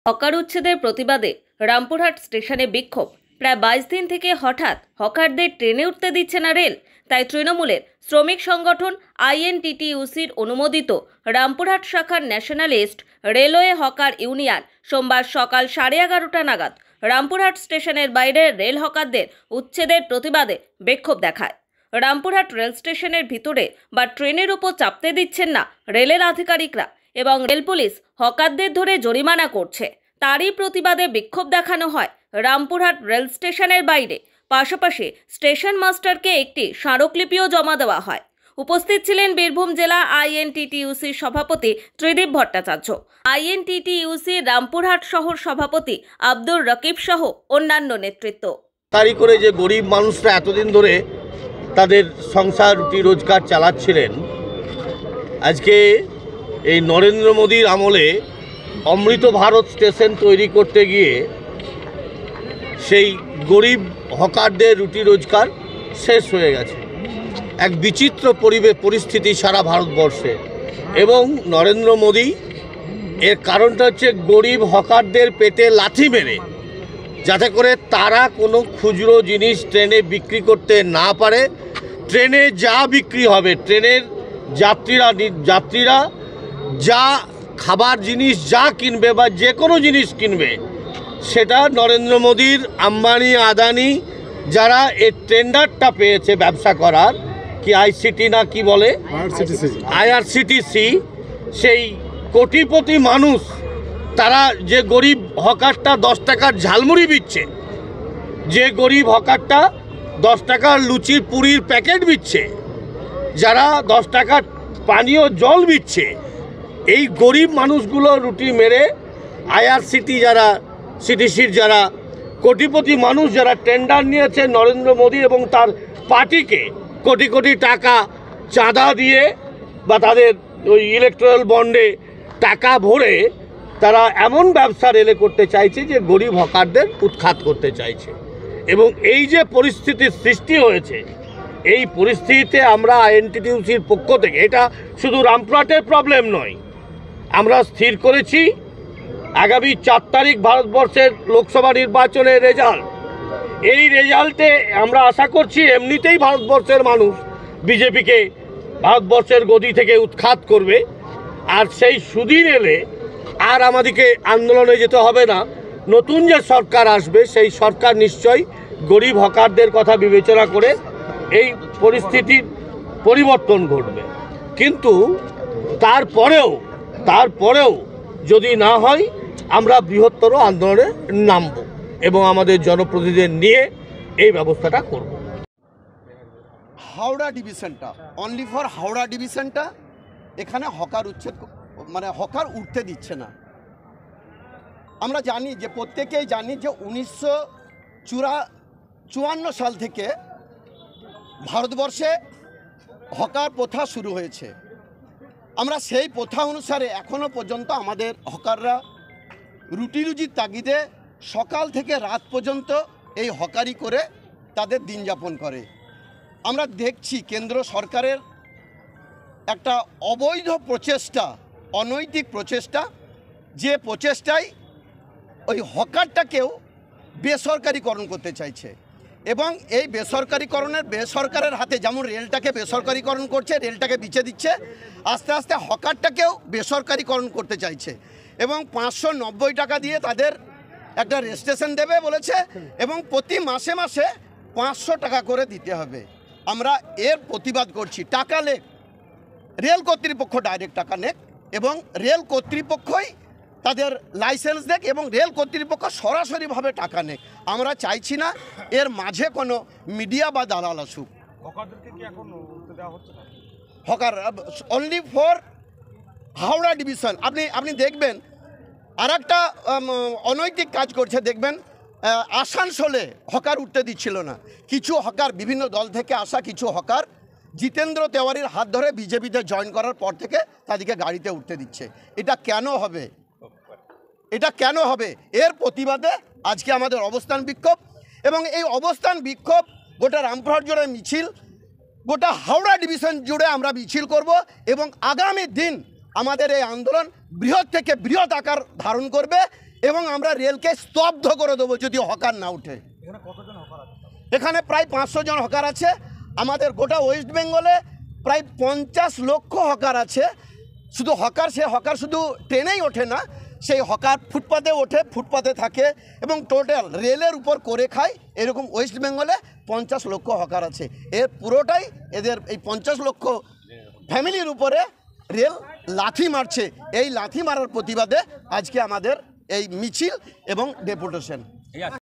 Hawker উচ্ছেদের প্রতিবাদে রামপুরহাট স্টেশনে বিক্ষোভ। প্রায় 22 দিন থেকে হঠাৎ হকারদের ট্রেনে উঠতে দিচ্ছে না রেল। তাই তৃণমূলের শ্রমিক সংগঠন আইএনটিটিইউসির অনুমোদিত রামপুরহাট শাখার ন্যাশনালিস্ট রেলওয়ে হকার ইউনিয়ন সোমবার সকাল 11:30 নাগাদ রামপুরহাট স্টেশনের বাইরে রেল হকারদের উচ্ছেদের প্রতিবাদে বিক্ষোভ দেখায়। রামপুরহাট রেল স্টেশনের ভিতরে বা ট্রেনের উপর চাপতে দিচ্ছেন না রেলের আধিকারিকরা এবং রেল পুলিশ হকারদের ধরে জরিমানা করছে। তারই প্রতিবাদে বিক্ষোভ দেখানো হয় রামপুরহাট রেল স্টেশনের বাইরে। পাশাপাশি স্টেশন মাস্টারকে একটি স্মারকলিপিও জমা দেওয়া হয়। উপস্থিত ছিলেন বীরভূম জেলা আইএনটিটিইউসির সভাপতি ত্রিদীপ ভট্টাচার্য, আইএনটিটিইউসি রামপুরহাট শহর সভাপতি আব্দুর রকিব সহ অন্যান্য নেতৃত্ব। তারই করে যে গরিব মানুষরা এতদিন ধরে তাদের সংসার রুটি রোজগার চালাচ্ছিলেন, আজকে এই নরেন্দ্র মোদীর আমলে অমৃত ভারত স্টেশন তৈরি করতে গিয়ে সেই গরিব হকারদের রুটি রোজগার শেষ হয়ে গেছে। এক বিচিত্র পরিস্থিতি সারা ভারতবর্ষে, এবং নরেন্দ্র মোদী এর কারণটা হচ্ছে গরিব হকারদের পেটে লাথি মেরে, যাতে করে তারা কোনো খুচরো জিনিস ট্রেনে বিক্রি করতে না পারে। ট্রেনে যা বিক্রি হবে, ট্রেনের যাত্রীরা যা খাবার জিনিস যা কিনবে বা যে কোনো জিনিস কিনবে, সেটা নরেন্দ্র মোদীর আম্বানি আদানি যারা এই টেন্ডারটা পেয়েছে ব্যবসা করার, কি আইসিটি না কি বলে, আইআরসিটিসি, সেই কোটিপতি মানুষ তারা যে গরিব হকারটা 10 টাকার ঝালমুড়ি বিচ্ছে, যে গরিব হকারটা 10 টাকার লুচির পুরির প্যাকেট বিচ্ছে, যারা 10 টাকার পানীয় জল বিচ্ছে, এই গরিব মানুষগুলো রুটি মেরে আইআরসিটি যারা সিটিসির যারা কোটিপতি মানুষ যারা টেন্ডার নিয়েছে নরেন্দ্র মোদী এবং তার পার্টিকে কোটি কোটি টাকা চাঁদা দিয়ে বা তাদের ওই ইলেকট্রাল বন্ডে টাকা ভরে তারা এমন ব্যবসা রেলে করতে চাইছে যে গরিব হকারদের উৎখাত করতে চাইছে। এবং এই যে পরিস্থিতির সৃষ্টি হয়েছে, এই পরিস্থিতিতে আমরা আইএনটিটিইউসির পক্ষ থেকে, এটা শুধু রামপুরহাটের প্রবলেম নয়, আমরা স্থির করেছি আগামী 4 তারিখ ভারতবর্ষের লোকসভা নির্বাচনের রেজাল্ট। এই রেজাল্টে আমরা আশা করছি এমনিতেই ভারতবর্ষের মানুষ বিজেপিকে ভারতবর্ষের গদি থেকে উৎখাত করবে। আর সেই সুদিন এলে আর আমাদেরকে আন্দোলনে যেতে হবে না। নতুন যে সরকার আসবে, সেই সরকার নিশ্চয়ই গরিব হকারদের কথা বিবেচনা করে এই পরিস্থিতির পরিবর্তন ঘটবে। কিন্তু তারপরেও যদি না হয়, আমরা বৃহত্তর আন্দোলনে নামব এবং আমাদের জনপ্রতিনিধিদের নিয়ে এই ব্যবস্থাটা করব। হাওড়া ডিভিশনটা, অনলি ফর হাওড়া ডিভিশনটা, এখানে হকার উচ্ছেদ মানে হকার উঠতে দিচ্ছে না। আমরা জানি যে, প্রত্যেকেই জানি যে 1954 সাল থেকে ভারতবর্ষে হকার প্রথা শুরু হয়েছে। আমরা সেই প্রথা অনুসারে এখনও পর্যন্ত আমাদের হকাররা রুটি রুজির তাগিদে সকাল থেকে রাত পর্যন্ত এই হকারি করে তাদের দিন যাপন করে। আমরা দেখছি কেন্দ্র সরকারের একটা অবৈধ প্রচেষ্টা, অনৈতিক প্রচেষ্টা, যে প্রচেষ্টায় ওই হকারটাকেও বেসরকারিকরণ করতে চাইছে। এবং এই বেসরকারের হাতে, যেমন রেলটাকে বেসরকারিকরণ করছে, রেলটাকে বিছে দিচ্ছে, আস্তে আস্তে হকারটাকেও বেসরকারিকরণ করতে চাইছে। এবং 590 টাকা দিয়ে তাদের একটা রেজিস্ট্রেশন দেবে বলেছে, এবং প্রতি মাসে মাসে 500 টাকা করে দিতে হবে। আমরা এর প্রতিবাদ করছি। টাকা নেক, রেল কর্তৃপক্ষ ডাইরেক্ট টাকা নেক, এবং রেল কর্তৃপক্ষই তাদের লাইসেন্স দেখ, এবং রেল কর্তৃপক্ষ সরাসরিভাবে টাকা নেক। আমরা চাইছি না এর মাঝে কোনো মিডিয়া বা দালাল আসুক। Hawker only for Howrah division. আপনি দেখবেন আর একটা অনৈতিক কাজ করছে, দেখবেন আসানসোলে হকার উঠতে দিচ্ছিল না। কিছু হকার, বিভিন্ন দল থেকে আসা কিছু হকার জিতেন্দ্র তেওয়ারির হাত ধরে বিজেপিতে জয়েন করার পর থেকে তাদেরকে গাড়িতে উঠতে দিচ্ছে। এটা কেন হবে? এর প্রতিবাদে আজকে আমাদের অবস্থান বিক্ষোভ, এবং এই অবস্থান বিক্ষোভ গোটা রামপুরহাট জুড়ে মিছিল, গোটা হাওড়া ডিভিশন জুড়ে আমরা মিছিল করব, এবং আগামী দিন আমাদের এই আন্দোলন বৃহৎ থেকে বৃহৎ আকার ধারণ করবে। এবং আমরা রেলকে স্তব্ধ করে দেবো যদি হকার না উঠে। এখানে প্রায় 500 জন হকার আছে। আমাদের গোটা ওয়েস্ট বেঙ্গলে প্রায় 50 লক্ষ হকার আছে। শুধু হকার, সে হকার শুধু ট্রেনেই ওঠে না, সেই হকার ফুটপাতে ওঠে, ফুটপাতে থাকে এবং টোটাল রেলের উপর করে খায়। এরকম ওয়েস্ট বেঙ্গলে 50 লক্ষ হকার আছে। এর পুরোটাই এদের এই 50 লক্ষ ফ্যামিলির উপরে রেল লাথি মারছে। এই লাথি মারার প্রতিবাদে আজকে আমাদের এই মিছিল এবং ডেপুটেশন।